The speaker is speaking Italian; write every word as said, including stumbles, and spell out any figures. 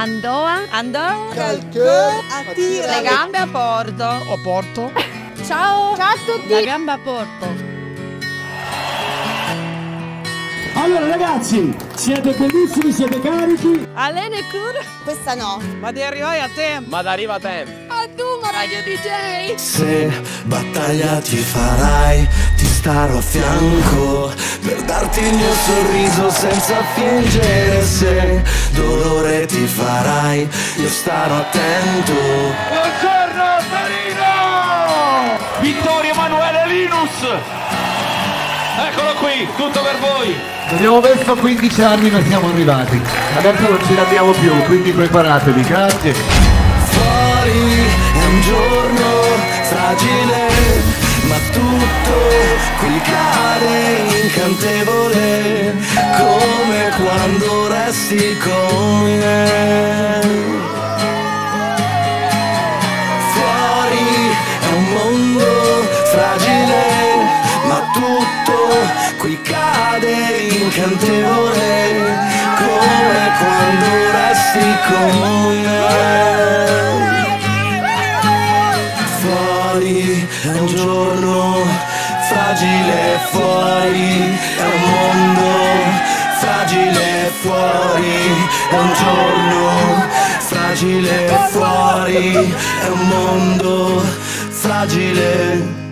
Andoa. Andoa. Qualche attira Le gambe a porto. O porto. Ciao. Ciao a tutti. La gamba a porto. Allora ragazzi, siete bellissimi, siete carichi. Alene cur. Questa no. Ma di arrivare a tempo. Ma arriva a tempo. A tu, Radio D J. Se battaglia ti farai, ti starò a fianco per darti il mio sorriso senza fingere. Se dolore ti farai, io starò attento. Buongiorno Torino! Vittorio Emanuele Linus! Eccolo qui, tutto per voi! Abbiamo messo quindici anni ma siamo arrivati. Adesso non ce l'abbiamo più, quindi preparatevi, grazie. Fuori è un giorno fragile, ma tutto qui cade incantevole, come quando resti con me. Fuori è un mondo fragile, ma tutto qui cade incantevole, come quando resti con me. Fuori è un giorno fragile, fuori è un mondo fragile, fuori è un giorno fragile, fuori è un mondo fragile.